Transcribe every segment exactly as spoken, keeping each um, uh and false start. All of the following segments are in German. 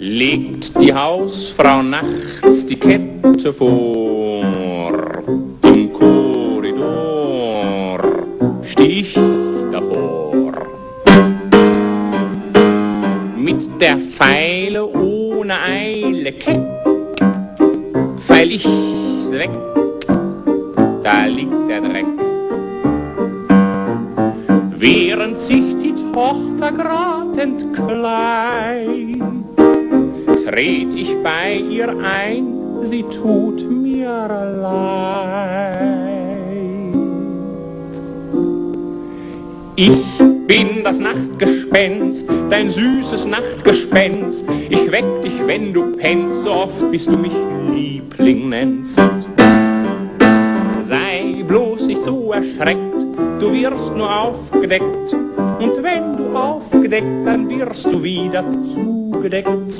Legt die Hausfrau nachts die Kette vor, im Korridor steh ich davor. Mit der Feile ohne Eile keck, feil ich's weg, da liegt der Dreck. Während sich die Tochter grad entkleidet, tret ich bei ihr ein, sie tut mir leid. Ich bin das Nachtgespenst, dein süßes Nachtgespenst. Ich weck dich, wenn du pennst, so oft bis du mich Liebling nennst. Sei bloß nicht so erschreckt, du wirst nur aufgedeckt. Und wenn du aufgedeckt, dann wirst du wieder zugedeckt.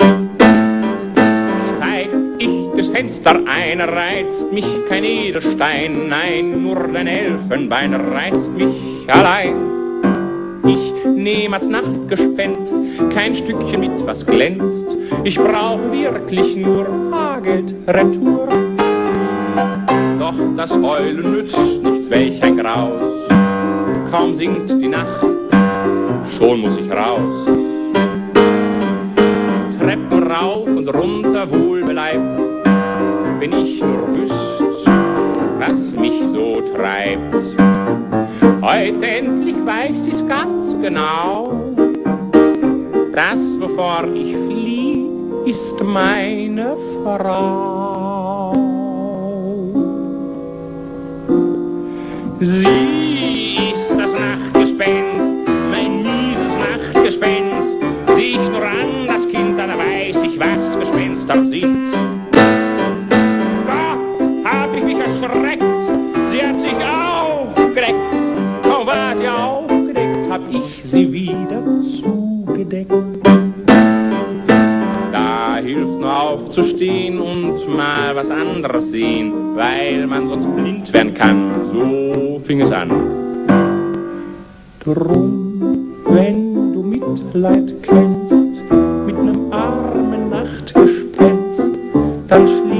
Steig ich das Fenster ein, reizt mich kein Edelstein, nein, nur dein Elfenbein reizt mich allein. Ich nehm als Nachtgespenst kein Stückchen mit, was glänzt. Ich brauch wirklich nur Fahrgeld retour. Doch das Heulen nützt nichts, welch ein Graus. Kaum singt die Nacht, schon muss ich raus. Treppen rauf und runter wohlbeleibt, wenn ich nur wüsst, was mich so treibt. Heute endlich weiß ich's ganz genau, das, wovor ich flieh, ist meine Frau. Sie ist das Nachtgespenst, mein mieses Nachtgespenst. Sieh ich nur an das Kind, dann weiß ich, was Gespenster sind. Gott, hab ich mich erschreckt, sie hat sich aufgedeckt. Kaum war sie aufgedeckt, hab ich sie wieder zugedeckt. Da hilft nur aufzustehen und mal was anderes sehen, weil man sonst blind werden kann, so fing es an. Drum, wenn du Mitleid kennst mit nem armen Nachtgespenst, dann